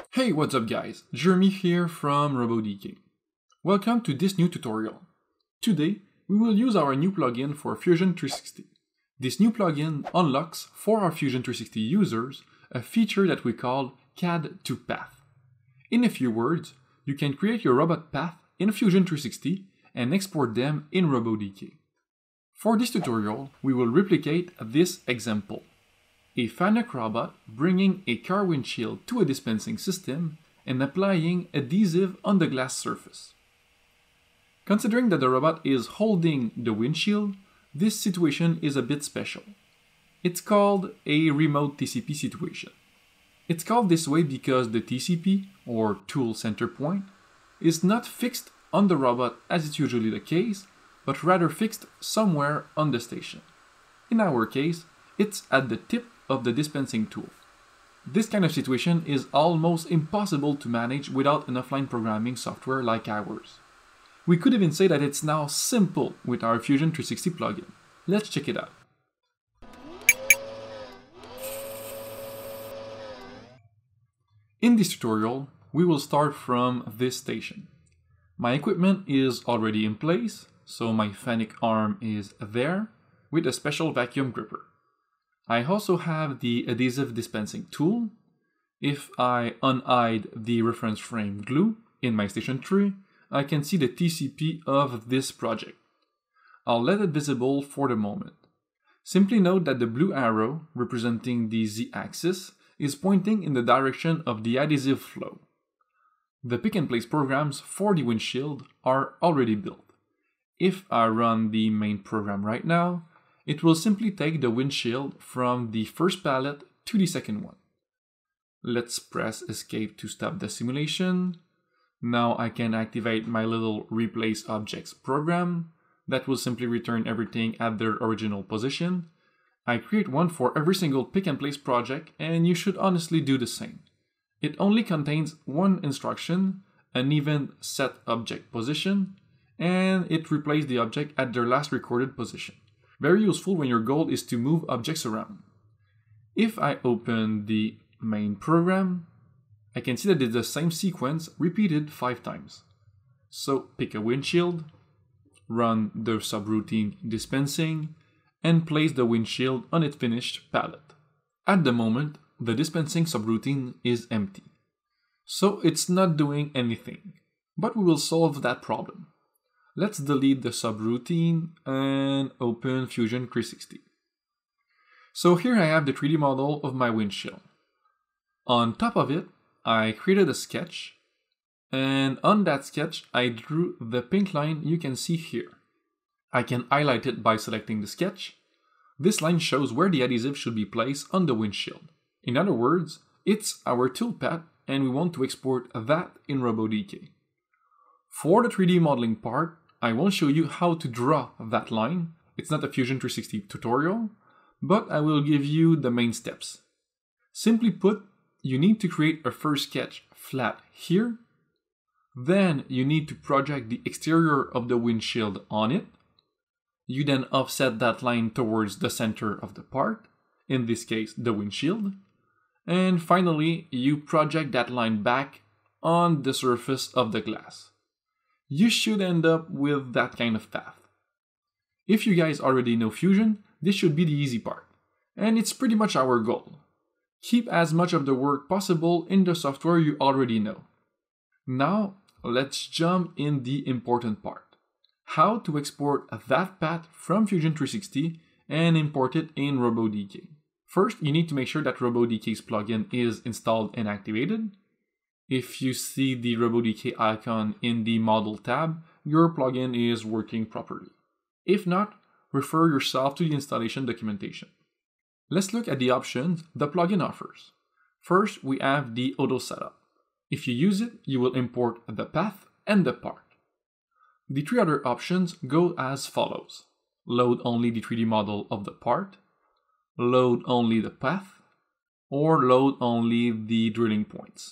Hey, what's up guys? Jeremy here from RoboDK. Welcome to this new tutorial. Today, we will use our new plugin for Fusion 360. This new plugin unlocks for our Fusion 360 users a feature that we call CAD to Path. In a few words, you can create your robot path in Fusion 360 and export them in RoboDK. For this tutorial, we will replicate this example. A Fanuc robot bringing a car windshield to a dispensing system and applying adhesive on the glass surface. Considering that the robot is holding the windshield, this situation is a bit special. It's called a remote TCP situation. It's called this way because the TCP, or tool center point, is not fixed on the robot as is usually the case, but rather fixed somewhere on the station. In our case, it's at the tip of the dispensing tool. This kind of situation is almost impossible to manage without an offline programming software like ours. We could even say that it's now simple with our Fusion 360 plugin. Let's check it out. In this tutorial, we will start from this station. My equipment is already in place, so my Fanuc arm is there with a special vacuum gripper. I also have the adhesive dispensing tool. If I unhide the reference frame glue in my station tree, I can see the TCP of this project. I'll let it visible for the moment. Simply note that the blue arrow representing the Z-axis is pointing in the direction of the adhesive flow. The pick-and-place programs for the windshield are already built. If I run the main program right now, it will simply take the windshield from the first pallet to the second one. Let's press escape to stop the simulation. Now I can activate my little replace objects program that will simply return everything at their original position. I create one for every single pick and place project, and you should honestly do the same. It only contains one instruction, an event set object position, and it replaces the object at their last recorded position. Very useful when your goal is to move objects around. If I open the main program, I can see that it's the same sequence repeated 5 times. So pick a windshield, run the subroutine dispensing, and place the windshield on its finished pallet. At the moment, the dispensing subroutine is empty. So it's not doing anything, but we will solve that problem. Let's delete the subroutine and open Fusion 360. So here I have the 3D model of my windshield. On top of it, I created a sketch, and on that sketch I drew the pink line you can see here. I can highlight it by selecting the sketch. This line shows where the adhesive should be placed on the windshield. In other words, it's our toolpath and we want to export that in RoboDK. For the 3D modeling part, I won't show you how to draw that line. It's not a Fusion 360 tutorial, but I will give you the main steps. Simply put, you need to create a first sketch flat here. Then you need to project the exterior of the windshield on it. You then offset that line towards the center of the part, in this case the windshield. And finally, you project that line back on the surface of the glass. You should end up with that kind of path. If you guys already know Fusion, this should be the easy part. And it's pretty much our goal. Keep as much of the work possible in the software you already know. Now, let's jump in the important part. How to export that path from Fusion 360 and import it in RoboDK. First, you need to make sure that RoboDK's plugin is installed and activated. If you see the RoboDK icon in the Model tab, your plugin is working properly. If not, refer yourself to the installation documentation. Let's look at the options the plugin offers. First, we have the Auto Setup. If you use it, you will import the path and the part. The 3 other options go as follows. Load only the 3D model of the part, load only the path, or load only the drilling points.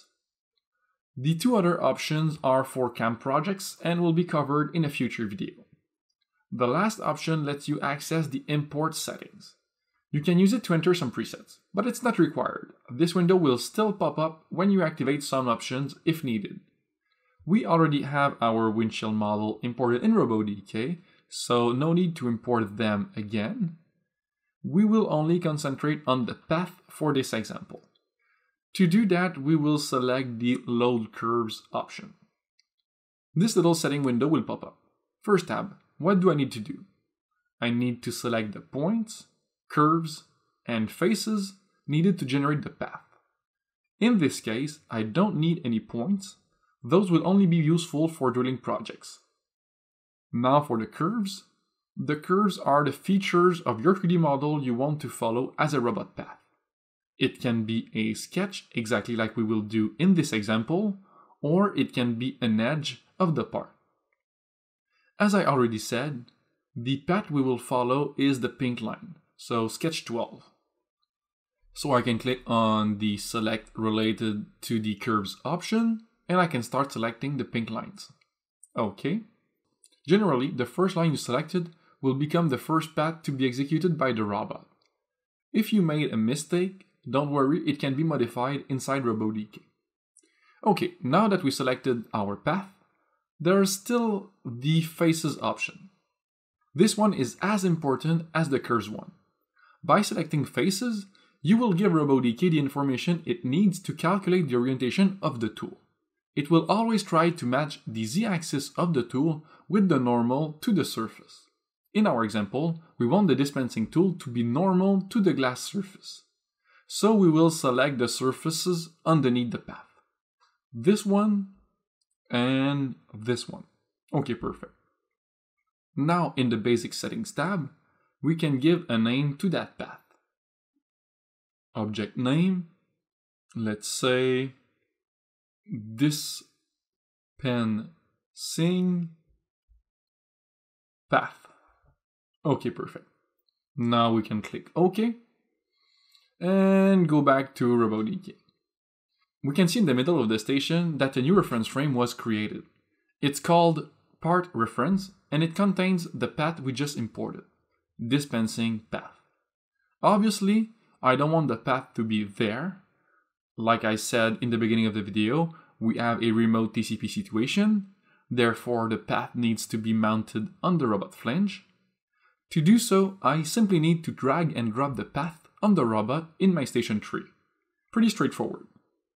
The 2 other options are for CAM projects and will be covered in a future video. The last option lets you access the import settings. You can use it to enter some presets, but it's not required. This window will still pop up when you activate some options if needed. We already have our windshield model imported in RoboDK, so no need to import them again. We will only concentrate on the path for this example. To do that, we will select the Load Curves option. This little setting window will pop up. First tab, what do I need to do? I need to select the points, curves, and faces needed to generate the path. In this case, I don't need any points. Those will only be useful for drilling projects. Now for the curves. The curves are the features of your 3D model you want to follow as a robot path. It can be a sketch, exactly like we will do in this example, or it can be an edge of the part. As I already said, the path we will follow is the pink line, so sketch 12. So I can click on the select related to the curves option, and I can start selecting the pink lines. Okay. Generally, the first line you selected will become the first path to be executed by the robot. If you made a mistake, don't worry, it can be modified inside RoboDK. Okay, now that we selected our path, there's still the faces option. This one is as important as the curves one. By selecting faces, you will give RoboDK the information it needs to calculate the orientation of the tool. It will always try to match the z-axis of the tool with the normal to the surface. In our example, we want the dispensing tool to be normal to the glass surface. So we will select the surfaces underneath the path. This one and this one. Okay, perfect. Now in the Basic Settings tab, we can give a name to that path. Object name, let's say Dispensing path. Okay, perfect. Now we can click OK and go back to RoboDK. We can see in the middle of the station that a new reference frame was created. It's called Part Reference and it contains the path we just imported, Dispensing path. Obviously, I don't want the path to be there. Like I said in the beginning of the video, we have a remote TCP situation, therefore the path needs to be mounted on the robot flange. To do so, I simply need to drag and drop the path on the robot in my station tree. Pretty straightforward.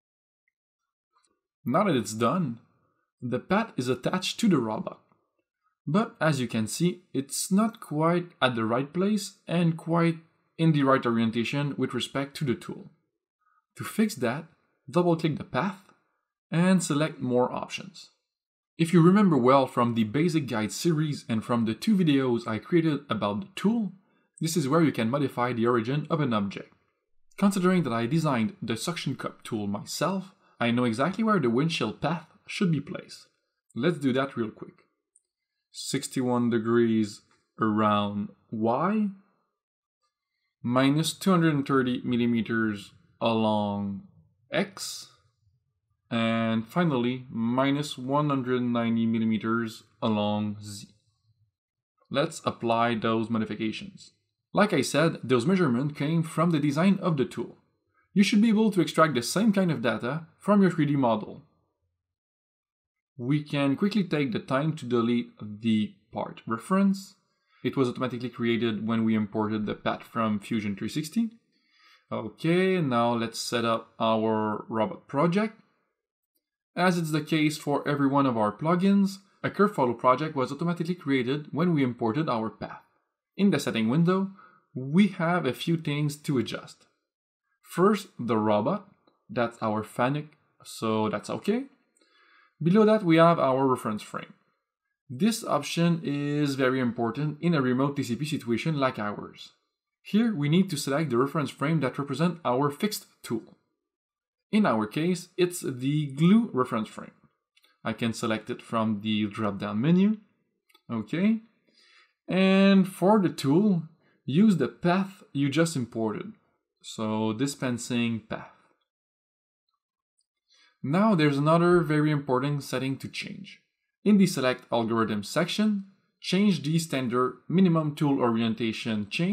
Now that it's done, the path is attached to the robot. But as you can see, it's not quite at the right place and quite in the right orientation with respect to the tool. To fix that, double-click the path and select More Options. If you remember well from the Basic Guide series and from the 2 videos I created about the tool, this is where you can modify the origin of an object. Considering that I designed the suction cup tool myself, I know exactly where the windshield path should be placed. Let's do that real quick. 61 degrees around Y, minus 230 millimeters along X, and finally minus 190 millimeters along Z. Let's apply those modifications. Like I said, those measurements came from the design of the tool. You should be able to extract the same kind of data from your 3D model. We can quickly take the time to delete the part reference. It was automatically created when we imported the path from Fusion 360. Okay, now let's set up our robot project. As it's the case for every one of our plugins, a curve follow project was automatically created when we imported our path. In the setting window, we have a few things to adjust. First, the robot, that's our Fanuc, so that's okay. Below that, we have our reference frame. This option is very important in a remote TCP situation like ours. Here, we need to select the reference frame that represents our fixed tool. In our case, it's the glue reference frame. I can select it from the drop-down menu. Okay. And for the tool, use the path you just imported. So, dispensing path. Now there's another very important setting to change. In the Select Algorithm section, change the standard minimum tool orientation change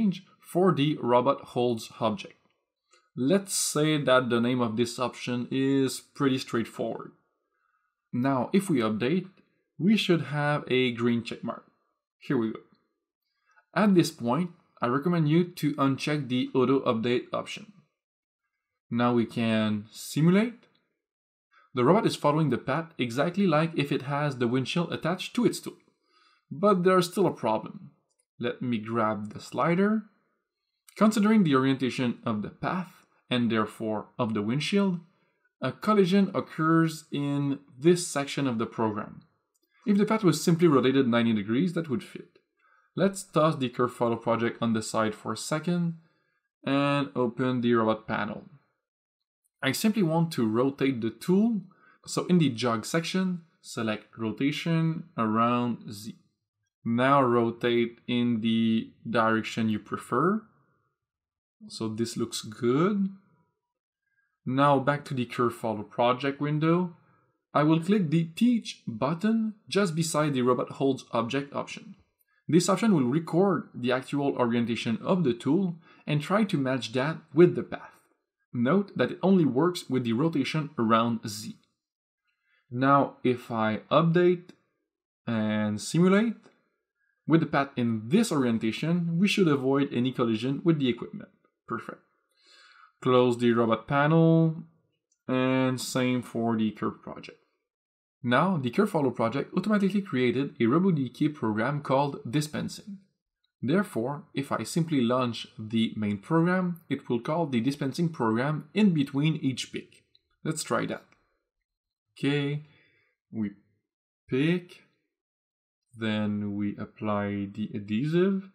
for the robot holds object. Let's say that the name of this option is pretty straightforward. Now, if we update, we should have a green check mark. Here we go. At this point, I recommend you to uncheck the auto update option. Now we can simulate. The robot is following the path exactly like if it has the windshield attached to its tool. But there's still a problem. Let me grab the slider. Considering the orientation of the path, and therefore of the windshield, a collision occurs in this section of the program. If the path was simply rotated 90 degrees, that would fit. Let's toss the curve follow project on the side for a second and open the robot panel. I simply want to rotate the tool, so in the jog section, select rotation around Z. Now rotate in the direction you prefer. So this looks good. Now back to the curve follow project window. I will click the Teach button just beside the robot holds object option. This option will record the actual orientation of the tool and try to match that with the path. Note that it only works with the rotation around Z. Now if I update and simulate, with the path in this orientation, we should avoid any collision with the equipment. Perfect. Close the robot panel, and same for the curve project. Now, the curve follow project automatically created a RoboDK program called Dispensing. Therefore, if I simply launch the main program, it will call the Dispensing program in between each pick. Let's try that. Okay, we pick, then we apply the adhesive.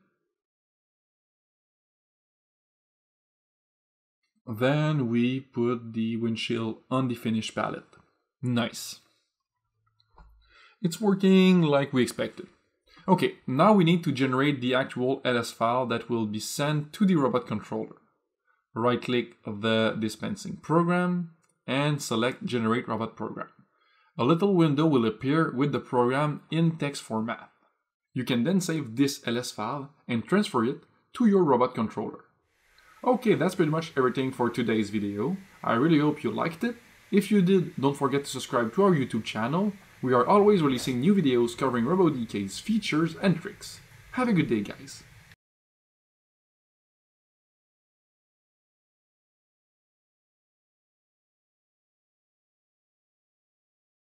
Then we put the windshield on the finished palette. Nice. It's working like we expected. Okay, now we need to generate the actual LS file that will be sent to the robot controller. Right-click the dispensing program and select Generate Robot Program. A little window will appear with the program in text format. You can then save this LS file and transfer it to your robot controller. Okay, that's pretty much everything for today's video. I really hope you liked it. If you did, don't forget to subscribe to our YouTube channel. We are always releasing new videos covering RoboDK's features and tricks. Have a good day, guys.